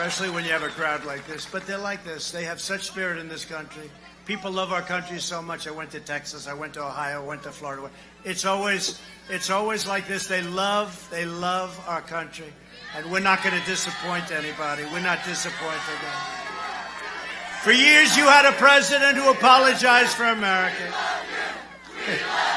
especially when you have a crowd like this. But they're like this. They have such spirit in this country. People love our country so much. I went to Texas. I went to Ohio. I went to Florida. It's always like this. They love our country. And we're not going to disappoint anybody. We're not disappointed. For years, you had a president who apologized for America.